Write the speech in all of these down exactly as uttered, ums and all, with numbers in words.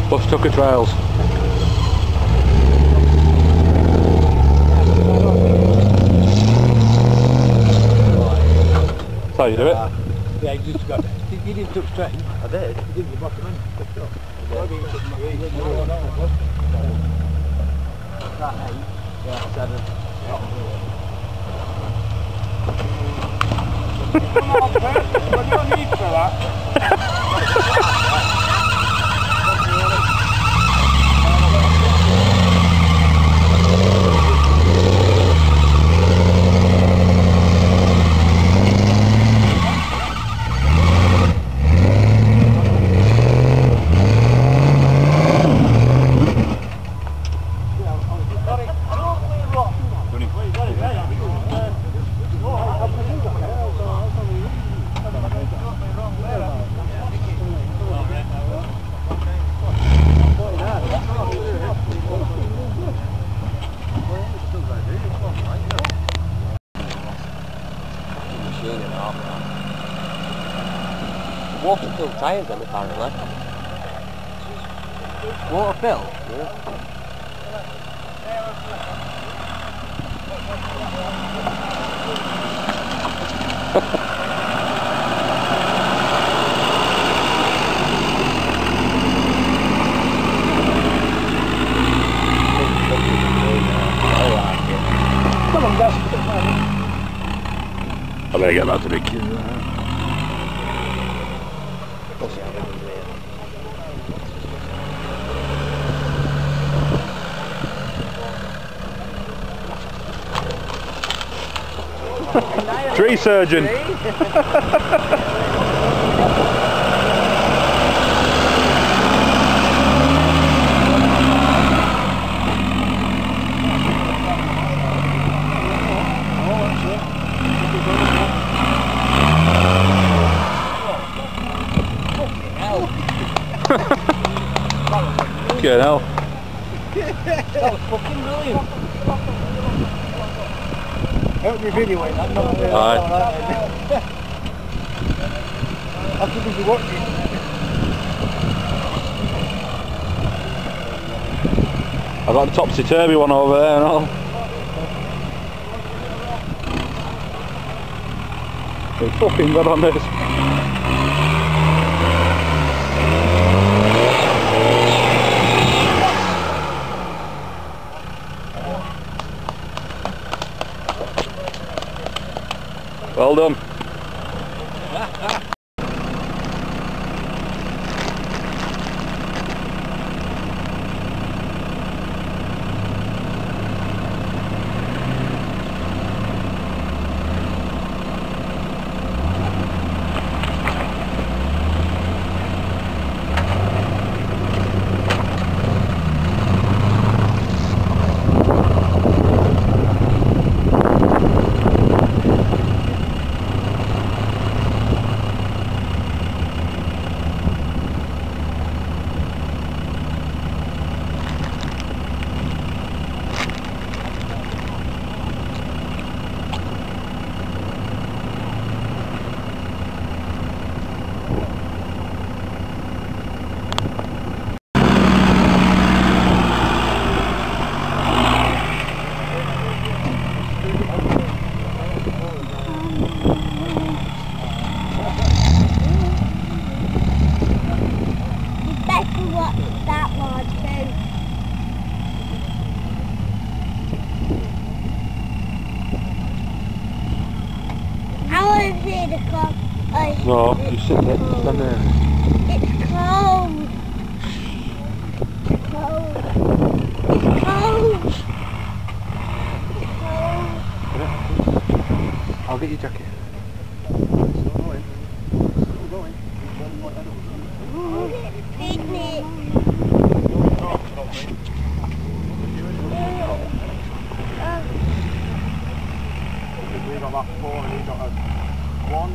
Bush Tucker Trails. That's how you do it. Uh, yeah, you just got. You didn't touch train. I did. You didn't. You bottom end. Picked up. That eight. Yeah, seven. What do you need for that? Water-filled tyres then apparently. Water-filled? Yeah. Come on, guys. I better get back to the queue. Tree surgeon. Good hell. That was fucking brilliant. Help me videoing that, not uh, Aye. I'm too busy watching. I got the topsy-turvy one over there and all. They're fucking good on this. Well done. No, you sit there, stand there. It's cold. It's cold. It's cold. It's cold. I'll get your jacket. Picnic. We got that four and he got a one.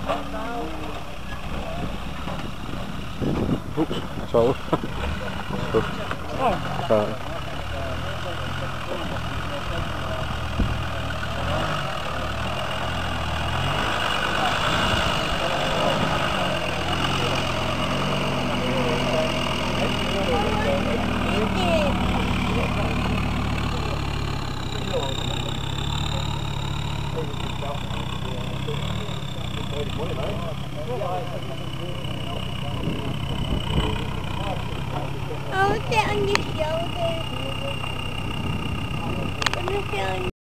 Oops, sorry. Sorry. I want to sit on your shoulder. I want to sit on